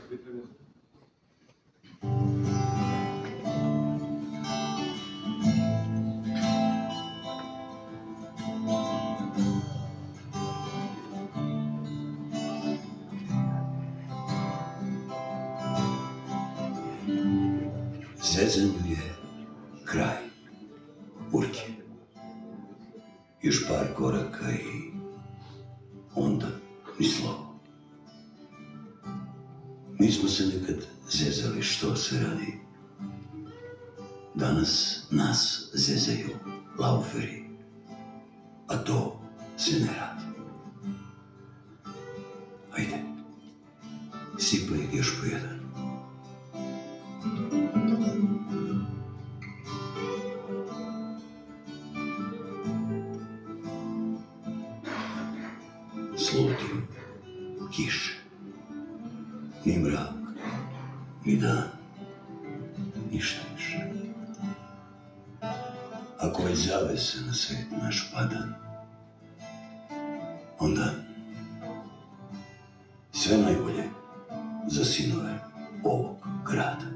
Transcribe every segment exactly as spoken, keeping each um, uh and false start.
Zezanju je kraj, Urke. Još par koraka i onda ni slovo. Mi smo se nekad zezali što se radi. Danas nas zezaju lauferi, a to se ne radi. Ajde, sipaj još po jedan. Slutim kiše, ni mrak, ni dan, ništa više. Ako već zavese na svet naš pada, onda sve najbolje za sinove ovog grada.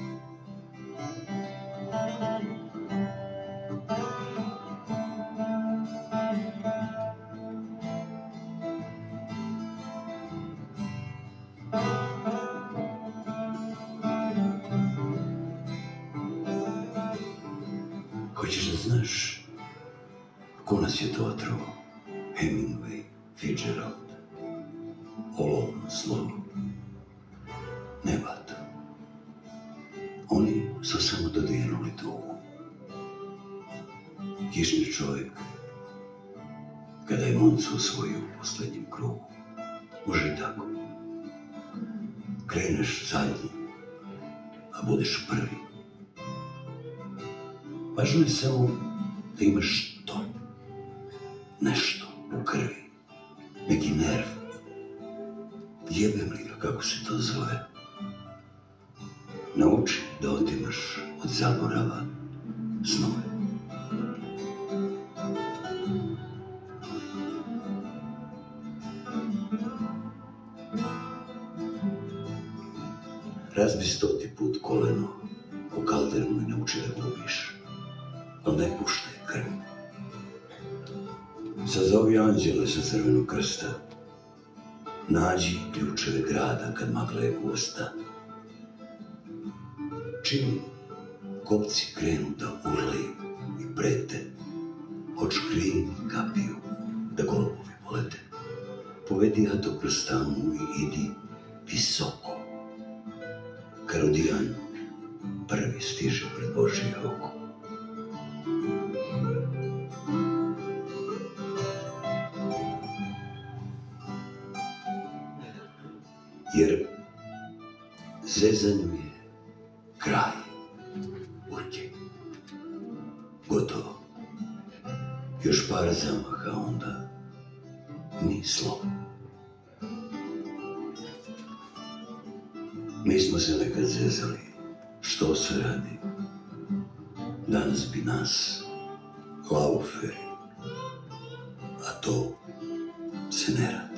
Hoćeš da znaš ko nas je to otrao? Hemingway, Fitzgerald, olovno slovo, nebato. Oni su samo dodirnuli tugu. Kišni čovjek, kada je moncu osvojio u posljednjem krugu, može i tako. Kreneš zadnji, a budeš prvi. Važno je samo da imaš to, nešto u krvi, neki nerv, jebem li ga kako se to zove. Nauči da otimaš od zaborava snove. Razbi stoti put koleno o kaldernu i nauči da gubiš. Ali ne puštaj krv. Sazovi anđele sa crvenog krsta. Nađi ključeve grada kad magla je gusta. Čim kopci krenu da urlaju i prete, od škrini kapiju da golubovi polete. Povedi jato kroz tamu i idi visoko. Karodijan prvi stiže pred Božje oko. Jer zezanju je kraj, Urke. Gotovo. Još par zamaha, onda ni slovo. Mi smo se nekad zezali što se radi. Danas bi nas lauferi, a to se ne radi.